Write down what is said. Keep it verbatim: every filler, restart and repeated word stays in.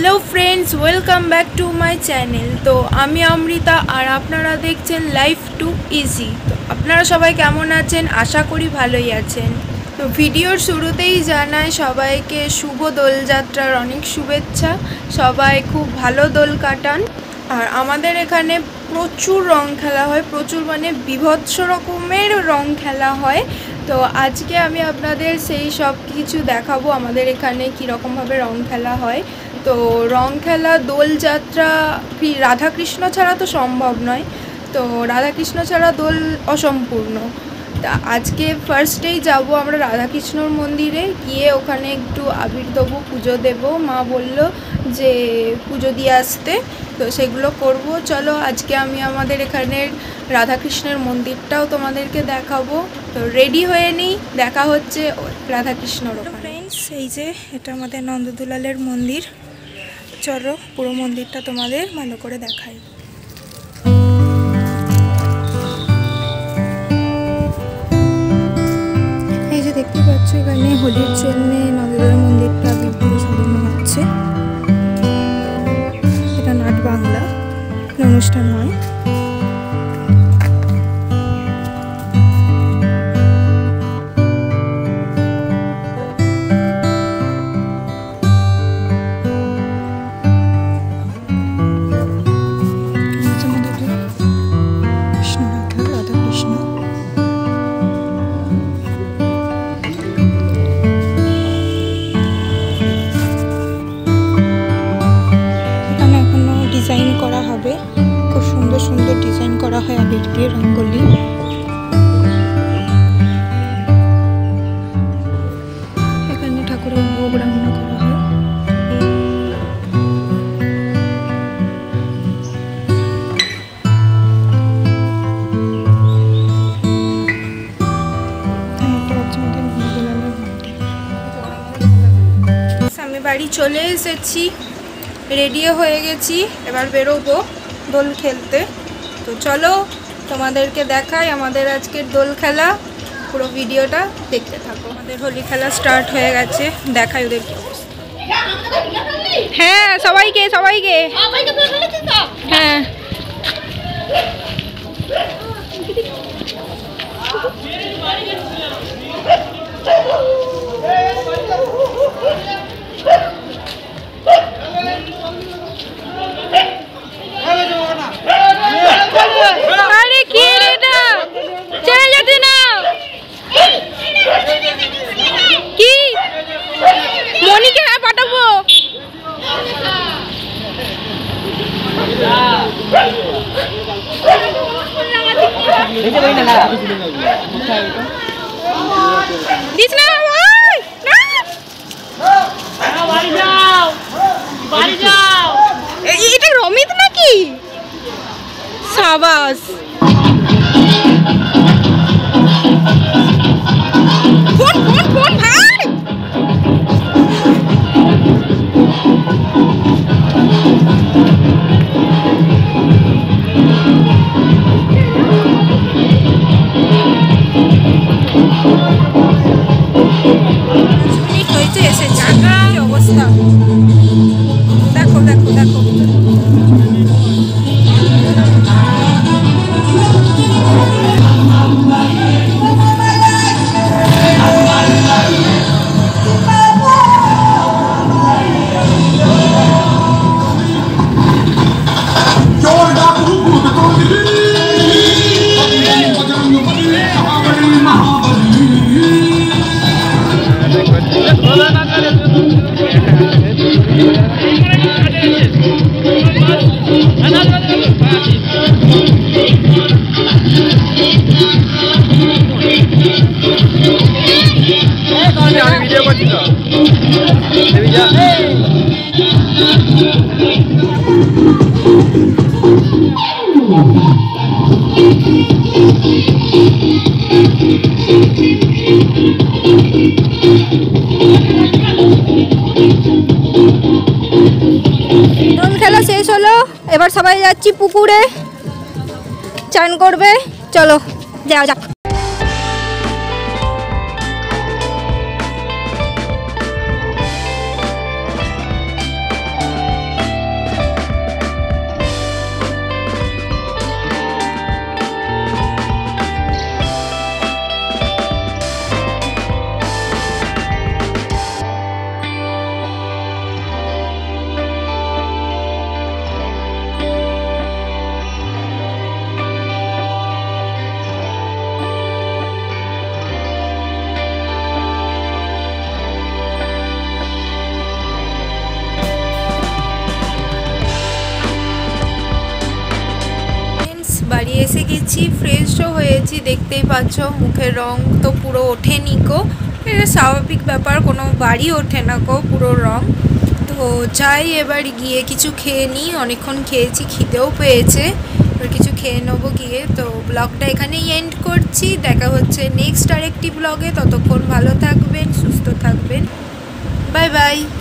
Hello friends welcome back to my channel. तो आमी अमृता और आपनारा देखছেন लाइफ टू इजी। तो आपनारा सबाई केमन आছেন? आशा करी भालोई आছেন। तो भिडियोर शुरूतेई जानाई सबाइके शुभ दोलयात्रार अनेक शुभेच्छा। सबाई खूब भालो दोल काटान। और आमादेर एखाने प्रचुर रंग खेला है, प्रचुर माने बीभत्स रकमेर रंग खेला है। तो आज के आमी आपनादेर सेई सब किछु देखाबो आमादेर एखाने कि रकम भावे रंग खेला है। तो रंग खेला दोल यात्रा राधा कृष्ण छाड़ा तो सम्भव नय। तो राधा कृष्ण छाड़ा दोल असम्पूर्ण। ता आज के फार्स्टेई जाबो आमरा राधा कृष्णर मंदिरे, गिये ओखाने एकटू आबिर देबो, पुजो देबो। मा बोल्लो जे पुजो दिये आसते, तो सेगुलो करबो। चलो आज के आमी आमादेर एखाने राधा कृष्णर मंदिरटाओ तोमादेरके देखाबो। तो रेडी हये नेই, देखा होच्छे राधा कृष्णर ओखाने। फ्रेंड्स এই যে এটা আমাদের নন্দদুলালের মন্দির। চলো পুরো মন্দিরটা তোমাদের ভালো করে দেখাই। এই যে দেখতে পাচ্ছ এখানে হোলির জন্য নন্দদুলাল মন্দিরটা বিভিন্ন সাজানো হচ্ছে। এটা নাট বাংলা অনুষ্ঠান হয়। ডিজাইন করা হবে, খুব সুন্দর সুন্দর ডিজাইন করা হয় আবির দিয়ে রঙ্গোলি। এখানে ঠাকুরের ভোগ রান্না করা হয়। আমি বাড়ি চলে এসেছি, रेडियो हो गेছি, এবার বেরোবো দোল খেলতে। তো চলো তোমাদেরকে দেখাই আমাদের আজকের দোল খেলা। পুরো ভিডিওটা দেখতে থাকো। আমাদের হোলি খেলা স্টার্ট হয়ে গেছে, দেখাই ওদের কি অবস্থা। হ্যাঁ সবাইকে সবাইকে হ্যাঁ अरे रे ना चले जाते ना कि मनी के हाँ पाठाबो दिस ना बाड़ी जाओ बाड़ी जाओ। এটা রমিত নাকি? সাবাস। ফোন ফোন ফোন ভাই। হয়েছে এসে জায়গা অবস্থা দেখো দেখো দেখো। দোল খেলা শেষ হলো, এবার সবাই যাচ্ছি পুকুরে চান করবে। চলো যাও যাক। নিয়েছি, ফ্রেশও হয়েছি, দেখতেই পাচ্ছ মুখের রং তো পুরো ওঠেনি গো, এটা স্বাভাবিক ব্যাপার, কোনো বাড়ি ওঠে না গো পুরো রং। তো যাই এবার গিয়ে কিছু খেয়ে নিই, অনেকক্ষণ খেয়েছি, খিদেও পেয়েছে, এবার কিছু খেয়ে নেবো গিয়ে। তো ব্লগটা এখানেই এন্ড করছি, দেখা হচ্ছে নেক্সট আরেকটি ব্লগে, ততক্ষণ ভালো থাকবেন, সুস্থ থাকবেন, বাই বাই।